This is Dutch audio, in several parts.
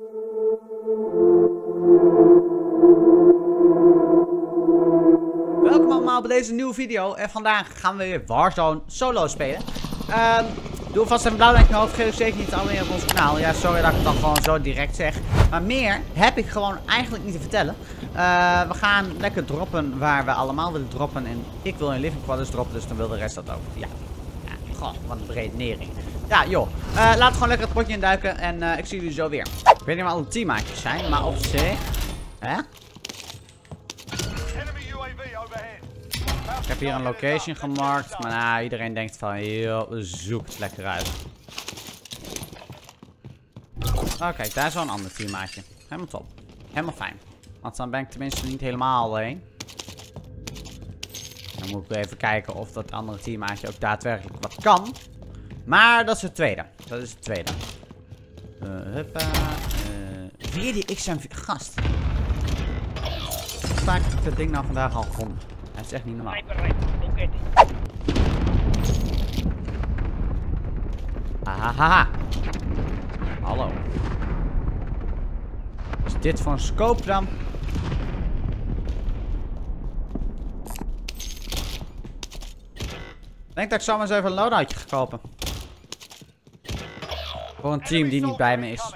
Welkom allemaal bij deze nieuwe video. En vandaag gaan we weer Warzone solo spelen. Doe vast een blauw duimpje omhoog. Vergeet ook zeker niet te abonneren op ons kanaal. Ja, sorry dat ik het dan gewoon zo direct zeg. Maar meer heb ik gewoon eigenlijk niet te vertellen. We gaan lekker droppen waar we allemaal willen droppen. En ik wil in living quarters droppen, dus dan wil de rest dat ook. Ja, gewoon wat een redenering. Ja, joh. Laten we gewoon lekker het potje induiken. En ik zie jullie zo weer. Ik weet niet waar alle teammaatjes zijn, maar op zich. Hè? Ik heb hier een location gemarkt, maar nou, iedereen denkt van, joh, zoek het lekker uit. Oh, kijk, daar is wel een ander teammaatje. Helemaal top. Helemaal fijn. Want dan ben ik tenminste niet helemaal alleen. Dan moet ik even kijken of dat andere teammaatje ook daadwerkelijk wat kan. Maar dat is het tweede. Dat is het tweede. Huppa. Weer die XM4. Gast. Hoe vaak heb ik dat ding nou vandaag al gevonden? Dat is echt niet normaal. Hahaha. Hallo. Wat is dit voor een scope dan? Ik denk dat ik zo maar eens even een loadoutje ga kopen. Voor een team die niet bij me is.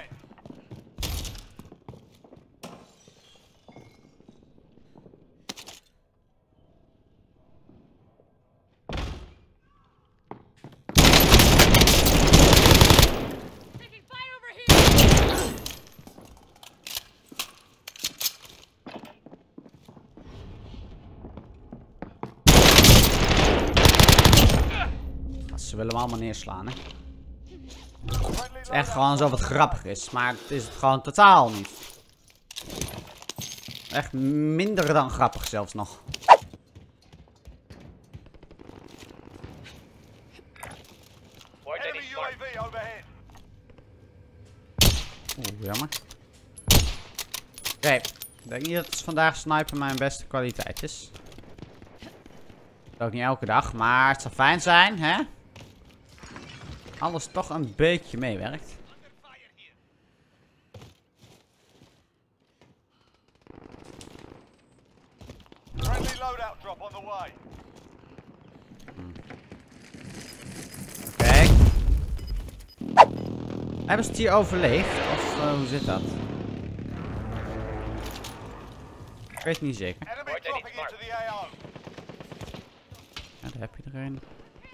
Ze willen hem allemaal neerslaan, hè. Het is echt gewoon zo wat grappig is, maar het is het gewoon totaal niet. Echt minder dan grappig zelfs nog. Oeh, jammer. Oké, ik denk niet dat vandaag snipen mijn beste kwaliteit is. Ook niet elke dag, maar het zou fijn zijn, hè? Alles toch een beetje meewerkt. Oké. Hebben ze het hier overleefd? Of hoe zit dat? Ik weet het niet zeker. Ja, daar heb je er een.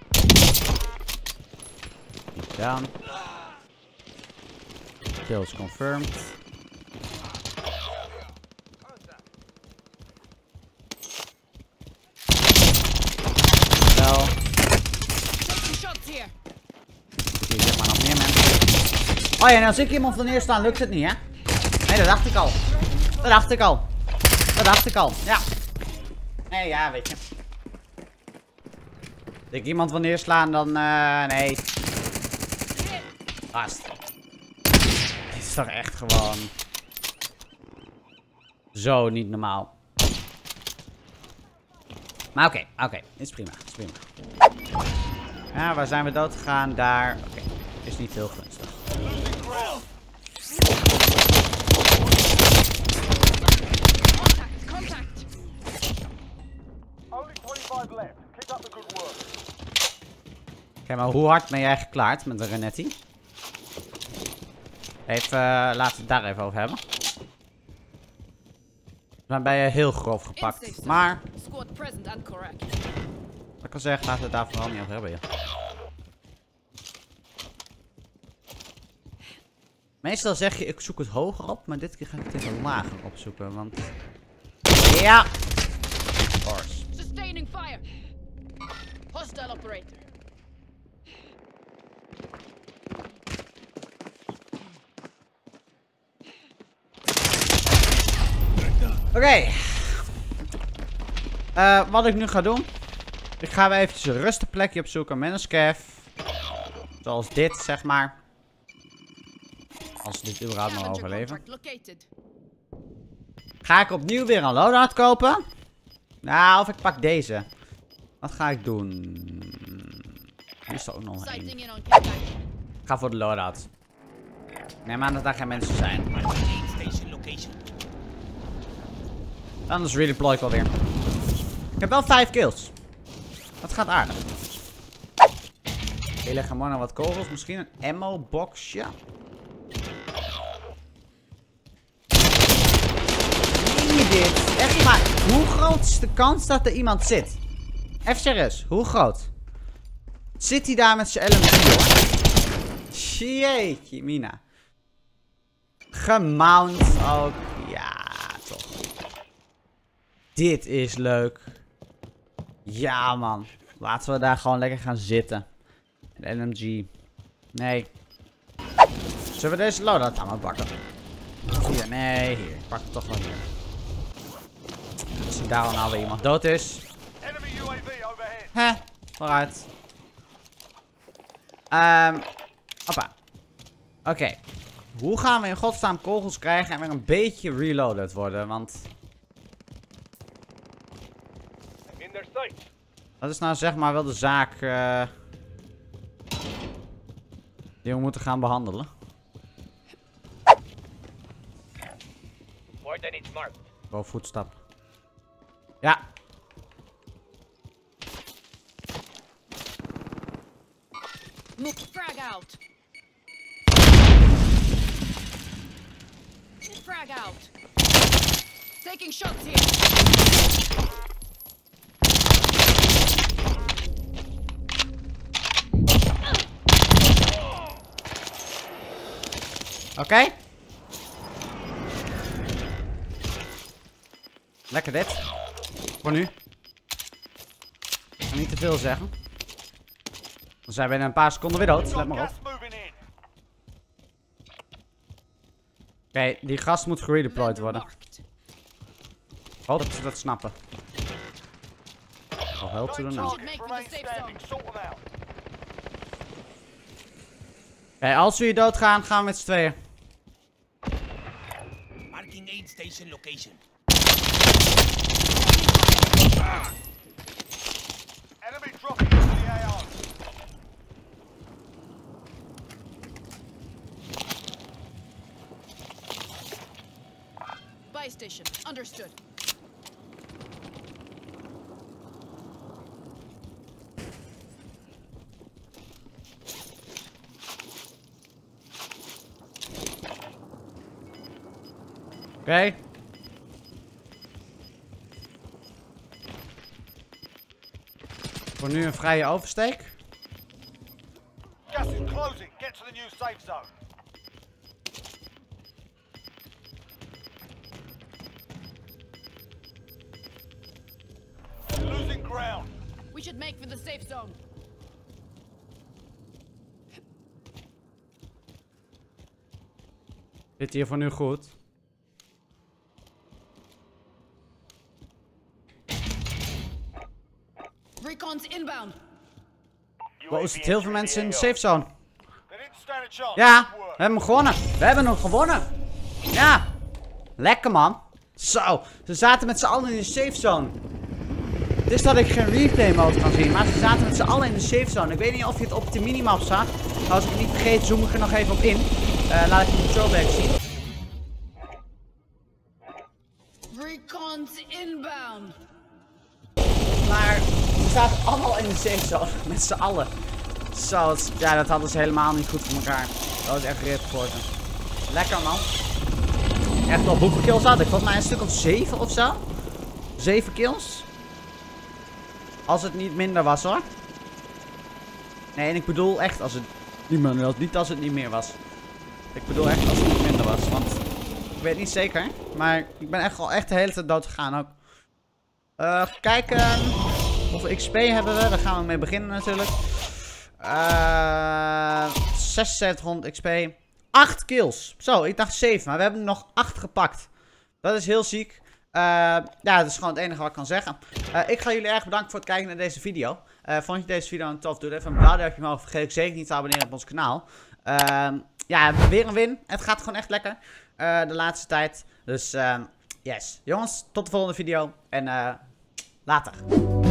Down. Kills confirmed. Wel. Hier zeg maar nog meer mensen. Oh ja, en als ik iemand van neer staan, lukt het niet, hè? Nee, dat dacht ik al. Dat dacht ik al. Dat dacht ik al. Ja. Nee, ja, weet je. Als ik iemand van neerslaan, dan nee. Gast. Dit is toch echt gewoon zo niet normaal. Maar oké. Is prima. Is prima. Ja, waar zijn we dood gegaan? Daar. Oké. Is niet heel gunstig. Oké, maar hoe hard ben jij geklaard met de Renetti? Even, laten we het daar even over hebben. Dan ben je heel grof gepakt. Maar, wat ik al zeg, laten we het daar vooral niet over hebben. Ja. Meestal zeg je, ik zoek het hoger op. Maar dit keer ga ik het even lager opzoeken. Want, ja. Of course. Sustaining fire. Hostile operator. Oké. Wat ik nu ga doen. Ik ga weer eventjes een rustig plekje opzoeken met een scav. Zoals dit, zeg maar. Als we dit überhaupt nog overleven. Ga ik opnieuw weer een loadout kopen? Nou, of ik pak deze. Wat ga ik doen? Hier is er ook nog één. Ik ga voor de loadout. Neem aan dat daar geen mensen zijn. Anders redeploy ik wel weer. Ik heb wel 5 kills. Dat gaat aardig. Hier liggen maar nog wat kogels. Misschien een ammo boxje. Dit. Echt maar. Hoe groot is de kans dat er iemand zit? Even serieus. Hoe groot? Zit hij daar met zijn LMG, hoor? Jeetje, Mina. Gemount ook. Ja, toch. Dit is leuk. Ja, man. Laten we daar gewoon lekker gaan zitten. De LMG. Nee. Zullen we deze loadout aan maar pakken? Hier, nee, hier. Ik pak het toch wel hier. Als er daar al nou weer iemand dood is. Hè, vooruit. Hoppa. Oké. Hoe gaan we in godsnaam kogels krijgen en weer een beetje reloaded worden? Want... dat is nou zeg maar wel de zaak die we moeten gaan behandelen. Wow, voetstap. Ja. Frag out. Frag out. Taking shots here. Oké. Lekker dit. Voor nu. Ik ga niet te veel zeggen. Dan zijn we in een paar seconden weer dood. Let maar op. Oké, die gast moet geredeployed worden. Hoop dat ze dat snappen. Oh, hell to the no. Oké, als we hier doodgaan, gaan we met z'n tweeën. Marking aid station location. Enemy dropping into the AR. Buy station. Understood. Oké. Voor nu een vrije oversteek. Gas is closing. Get to the new safe zone. Losing ground. We should make for the safe zone. Zit hier voor nu goed? Recon's inbound. Wow, er zitten heel veel mensen in de safe zone. They didn't stand a chance. Ja, we hebben hem gewonnen. We hebben hem gewonnen. Ja. Lekker, man. Zo, ze zaten met z'n allen in de safe zone. Het is dat ik geen replay mode kan zien, maar ze zaten met z'n allen in de safe zone. Ik weet niet of je het op de minimap zag. Als ik het niet vergeet, zoom ik er nog even op in. Laat ik het zo even zien. Recon's inbound. Maar ze zaten allemaal in de safe zone. Met z'n allen. Zo, ja, dat hadden ze helemaal niet goed voor elkaar. Dat was echt rip voor ze. Lekker, man. Echt op hoeveel kills had ik? Volgens mij een stuk of 7 of zo. 7 kills. Als het niet minder was, hoor. Nee, en ik bedoel echt als het niet minder was. Niet als het niet meer was. Ik bedoel echt als het niet minder was. Want ik weet niet zeker. Maar ik ben echt al echt de hele tijd dood gegaan ook. Kijken. Hoeveel XP hebben we? Daar gaan we mee beginnen natuurlijk. 7600 XP. 8 kills. Zo, ik dacht 7. Maar we hebben er nog 8 gepakt. Dat is heel ziek. Ja, dat is gewoon het enige wat ik kan zeggen. Ik ga jullie erg bedanken voor het kijken naar deze video. Vond je deze video tof? Doe even een blauw duimpje omhoog. Vergeet ook zeker niet te abonneren op ons kanaal. Ja, weer een win. Het gaat gewoon echt lekker. De laatste tijd. Dus yes. Jongens, tot de volgende video. En later.